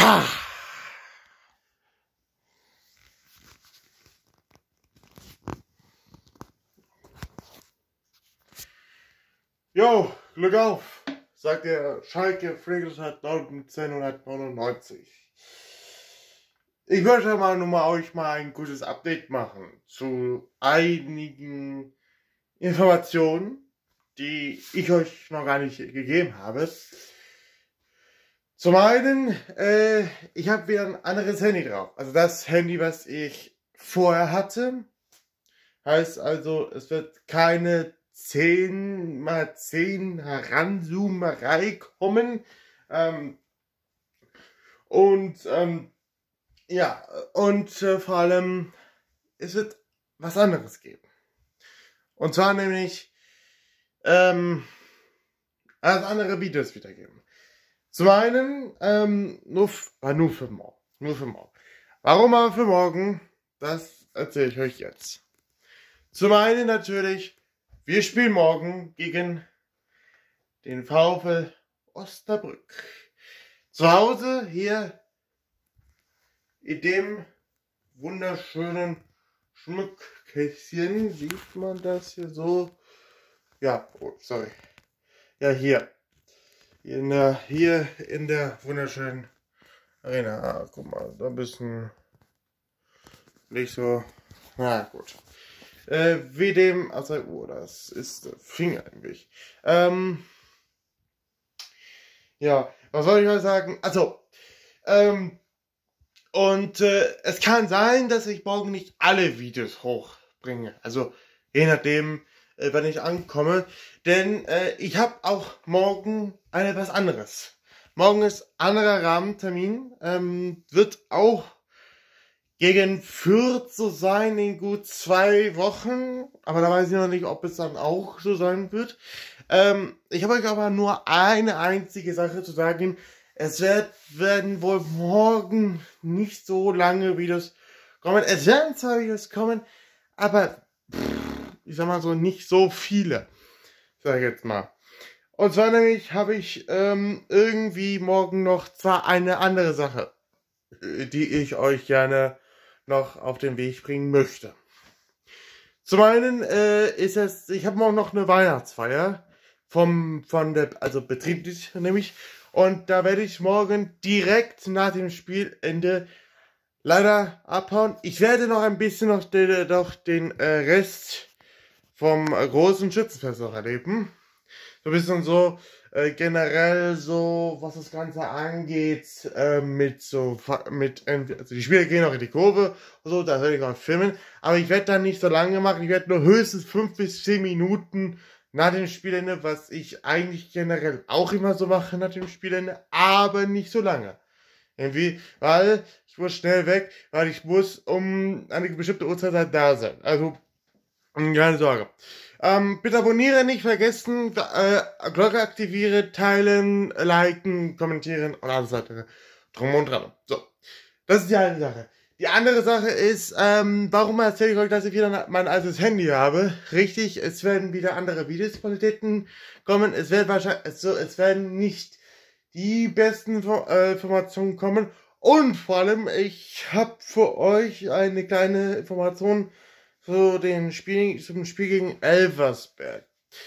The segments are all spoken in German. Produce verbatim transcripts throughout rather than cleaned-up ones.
Ah. Jo, Glück auf, sagt der Schalke Friedrichstadt neunzehnhundertneunundneunzig. Ich möchte mal nur mal euch mal ein gutes Update machen zu einigen Informationen, die ich euch noch gar nicht gegeben habe. Zum einen, äh, ich habe wieder ein anderes Handy drauf. Also das Handy, was ich vorher hatte. Heißt also, es wird keine zehn mal zehn Heranzoomerei kommen. Ähm, und ähm, ja, und äh, vor allem, es wird was anderes geben. Und zwar nämlich ähm, also andere Videos wiedergeben. Zum einen ähm, nur, äh, nur für morgen. Nur für morgen. Warum aber für morgen? Das erzähle ich euch jetzt. Zum einen natürlich, wir spielen morgen gegen den VfL Osnabrück. Zu Hause hier in dem wunderschönen Schmuckkästchen. Sieht man das hier so? Ja, oh, sorry. Ja, hier. In der, hier in der wunderschönen Arena. Ah, guck mal, da ein bisschen nicht so. Na gut. Äh, wie dem, also, oh, das ist der Finger eigentlich. Ähm, ja, was soll ich mal sagen? Also, ähm, und äh, es kann sein, dass ich morgen nicht alle Videos hochbringe. Also, je nachdem, äh, wenn ich ankomme. Denn äh, ich habe auch morgen etwas anderes. Morgen ist anderer Rahmentermin. Ähm, wird auch gegen Fürth so sein in gut zwei Wochen. Aber da weiß ich noch nicht, ob es dann auch so sein wird. Ähm, ich habe euch aber nur eine einzige Sache zu sagen. Es wird, werden wohl morgen nicht so lange Videos kommen. Es werden zwar Videos kommen, aber pff, ich sag mal so nicht so viele. Sag ich jetzt mal. Und zwar nämlich habe ich ähm, irgendwie morgen noch zwar eine andere Sache, die ich euch gerne noch auf den Weg bringen möchte. Zum einen äh, ist es, ich habe morgen noch eine Weihnachtsfeier vom von der, also betrieblich nämlich, und da werde ich morgen direkt nach dem Spielende leider abhauen. Ich werde noch ein bisschen noch den, noch den äh, Rest vom äh, großen Schützenfest noch erleben. So ein bisschen so äh, generell so, was das Ganze angeht, äh, mit so, mit, also die Spieler gehen auch in die Kurve und so, da werde ich auch filmen, aber ich werde dann nicht so lange machen, ich werde nur höchstens fünf bis zehn Minuten nach dem Spielende, was ich eigentlich generell auch immer so mache nach dem Spielende, aber nicht so lange. Irgendwie, weil ich muss schnell weg, weil ich muss um eine bestimmte Uhrzeit da sein. Also, keine Sorge. Ähm, bitte abonnieren, nicht vergessen, äh, Glocke aktivieren, teilen, liken, kommentieren und alles weitere. Drum und dran. So. Das ist die eine Sache. Die andere Sache ist, ähm, warum erzähle ich euch, dass ich wieder mein altes Handy habe? Richtig, es werden wieder andere Videoqualitäten kommen. Es wird wahrscheinlich, es, so, es werden nicht die besten äh, Informationen kommen. Und vor allem, ich habe für euch eine kleine Information zu den Spiel, zum Spiel gegen Elversberg.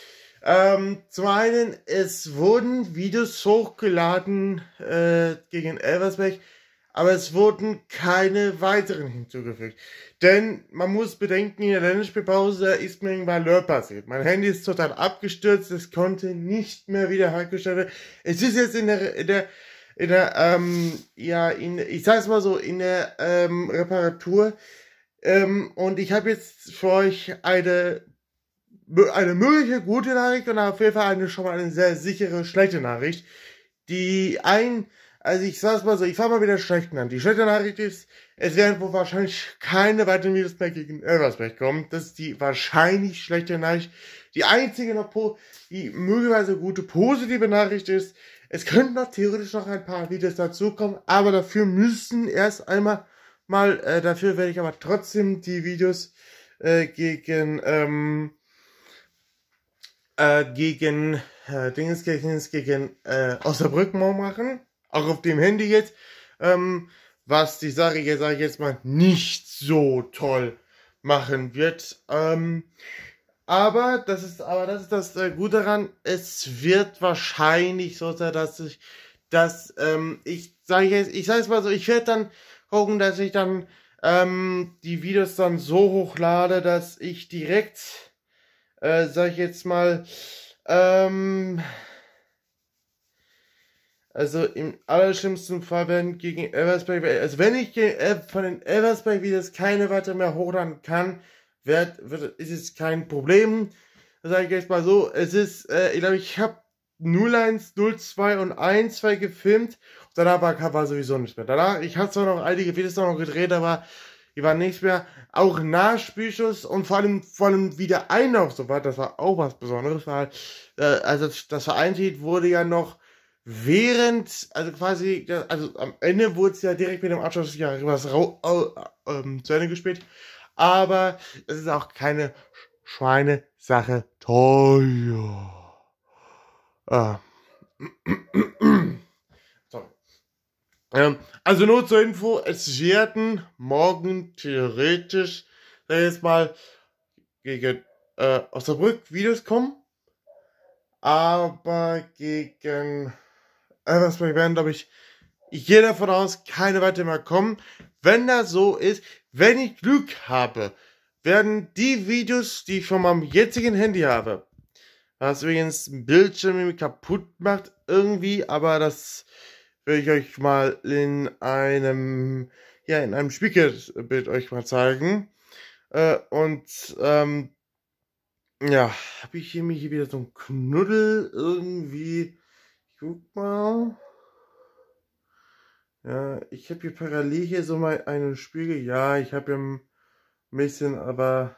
Ähm, zum einen, es wurden Videos hochgeladen äh, gegen Elversberg, aber es wurden keine weiteren hinzugefügt. Denn man muss bedenken, in der Länderspielpause ist mir ein Valeur passiert. Mein Handy ist total abgestürzt, es konnte nicht mehr wiederhergestellt werden. Es ist jetzt in der, in der, in der, ähm, ja, in, ich sag's mal so, in der ähm, Reparatur. Ähm, und ich habe jetzt für euch eine, eine mögliche gute Nachricht und auf jeden Fall eine schon mal eine sehr sichere schlechte Nachricht. Die ein, also ich sag's mal so, ich fange mal mit der schlechten an. Die schlechte Nachricht ist, es werden wohl wahrscheinlich keine weiteren Videos mehr gegen Elversberg kommen. Das ist die wahrscheinlich schlechte Nachricht. Die einzige noch, die möglicherweise gute positive Nachricht ist, es könnten noch theoretisch noch ein paar Videos dazukommen, aber dafür müssen erst einmal mal, äh, dafür werde ich aber trotzdem die Videos äh, gegen, ähm, äh, gegen, äh, Dingens, gegen, gegen, äh, Osnabrück mal machen. Auch auf dem Handy jetzt. ähm, was die Sache jetzt, sag ich jetzt mal, nicht so toll machen wird. Ähm, aber das ist, aber das ist das äh, Gute daran. Es wird wahrscheinlich so sein, dass ich, dass ähm, ich sage jetzt, ich sage es mal so, ich werde dann gucken, dass ich dann ähm, die Videos dann so hochlade, dass ich direkt, äh, sag ich jetzt mal, ähm, also im allerschlimmsten Fall, wenn gegen Elversberg, also wenn ich gegen, äh, von den Elversberg-Videos keine weiter mehr hochladen kann, wird, wird, ist es kein Problem. Das sage ich jetzt mal so, es ist, äh, ich glaube, ich habe null eins, null zwei und eins zwei gefilmt, danach war, war sowieso nichts mehr. Danach, ich habe zwar noch einige Videos noch gedreht, aber die waren nichts mehr. Auch nach Spielschuss und vor allem, vor allem wieder Einlauf so war, das war auch was Besonderes, weil, äh, also das Vereinslied wurde ja noch während, also quasi, also am Ende wurde es ja direkt mit dem Abschluss ja was rau, äh, ähm, zu Ende gespielt. Aber es ist auch keine Schweinesache teuer. Ah. Sorry. Ähm, also nur zur Info, es werden morgen theoretisch, sag ich jetzt mal, gegen äh, Osnabrück Videos kommen. Aber gegen Elversberg werden, glaube ich, ich gehe davon aus, keine weiter mehr kommen. Wenn das so ist, wenn ich Glück habe, werden die Videos, die ich von meinem jetzigen Handy habe, was übrigens ein Bildschirm kaputt macht irgendwie, aber das will ich euch mal in einem, ja, in einem Spiegelbild euch mal zeigen. Äh, und, ähm, ja, habe ich hier, hier wieder so einen Knuddel irgendwie. Ich guck mal. Ja, ich habe hier parallel hier so mal einen Spiegel. Ja, ich habe hier ein bisschen, aber...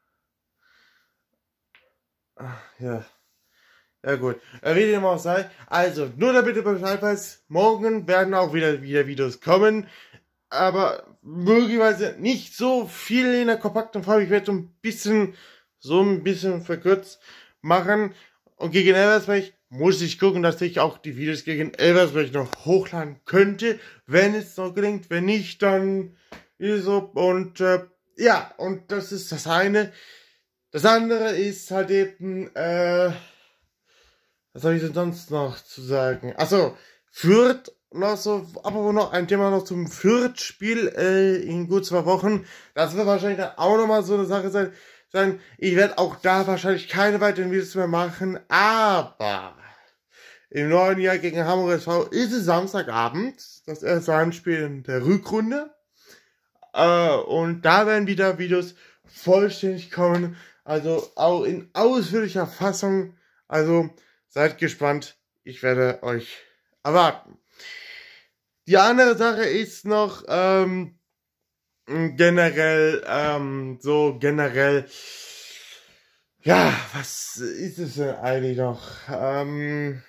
Ach, ja. Ja gut. Äh, wie dem auch sei. Also, nur damit ihr Bescheid weiß, morgen werden auch wieder, wieder Videos kommen. Aber möglicherweise nicht so viel in der kompakten Farbe. Ich werde so ein bisschen, so ein bisschen verkürzt machen. Und gegen Elversberg muss ich gucken, dass ich auch die Videos gegen Elversberg noch hochladen könnte, wenn es noch gelingt. Wenn nicht, dann ist es so. Und äh, ja, und das ist das eine. Das andere ist halt eben, äh, was soll ich denn sonst noch zu sagen? Achso, Fürth, noch so, aber noch ein Thema noch zum Fürth-Spiel äh, in gut zwei Wochen. Das wird wahrscheinlich dann auch nochmal so eine Sache sein. sein. Ich werde auch da wahrscheinlich keine weiteren Videos mehr machen, aber im neuen Jahr gegen Hamburg S V ist es Samstagabend, das erste Heimspiel in der Rückrunde. Äh, und da werden wieder Videos vollständig kommen, also auch in ausführlicher Fassung. Also seid gespannt, ich werde euch erwarten. Die andere Sache ist noch ähm, generell, ähm, so generell, ja, was ist es denn eigentlich noch? Ähm,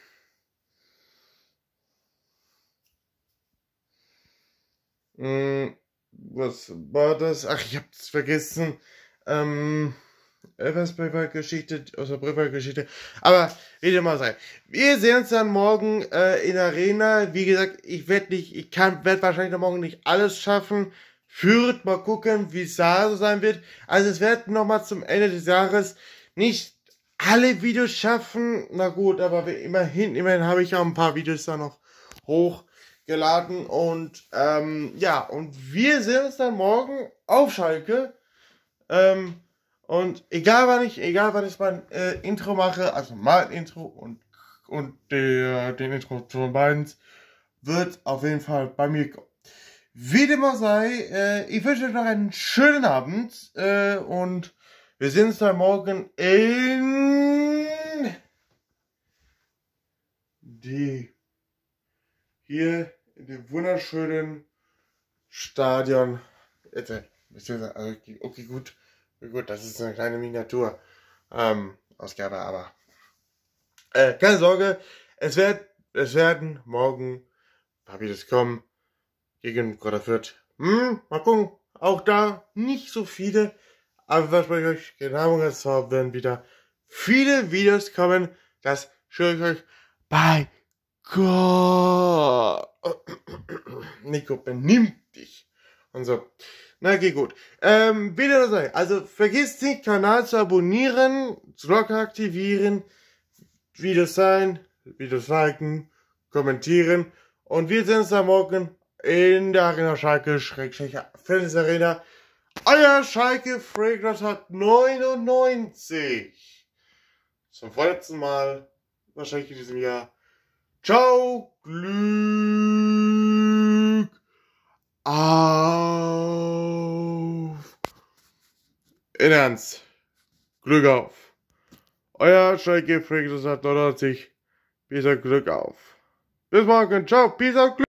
mh, was war das? Ach, ich hab's vergessen. Ähm, Elversberg-Geschichte, Osnabrück-Geschichte. Aber wie dem auch sei. Wir sehen uns dann morgen äh, in der Arena. Wie gesagt, ich werde nicht, ich kann, werde wahrscheinlich noch morgen nicht alles schaffen. Führt mal gucken, wie es da so sein wird. Also es wird nochmal zum Ende des Jahres nicht alle Videos schaffen. Na gut, aber immerhin, immerhin habe ich ja ein paar Videos da noch hochgeladen. Und ähm, ja, und wir sehen uns dann morgen auf Schalke. Ähm, Und egal wann ich, egal wann ich mein äh, Intro mache, also mein Intro und, und der, den Intro von beiden, wird auf jeden Fall bei mir kommen. Wie dem auch sei, äh, ich wünsche euch noch einen schönen Abend äh, und wir sehen uns dann morgen in die hier in dem wunderschönen Stadion. Jetzt, okay, okay, gut. Gut, das ist eine kleine Miniatur ähm, Ausgabe, aber äh, keine Sorge, es wird, es werden morgen ein paar Videos kommen gegen Kräuter Fürth. Hm, mal gucken, auch da nicht so viele, aber was bei euch genau es werden wieder viele Videos kommen, das schwöre ich euch bei Gott. Nico, benimm dich. Und so. Na, geht gut. Ähm, wieder das sei. Also, vergiss nicht, Kanal zu abonnieren, Glocke aktivieren, Videos sein, Videos liken, kommentieren. Und wir sehen uns am Morgen in der Arena Schalke, Schrägstrich, Fitness Arena. Euer Schalke Fragrance hat neunundneunzig. Zum vorletzten Mal, wahrscheinlich in diesem Jahr. Ciao, Glück auf. In Ernst, Glück auf. Euer Schalke Fragrance hat neunundneunzig. Peace out, Glück auf. Bis morgen, ciao, Peace out, Glück.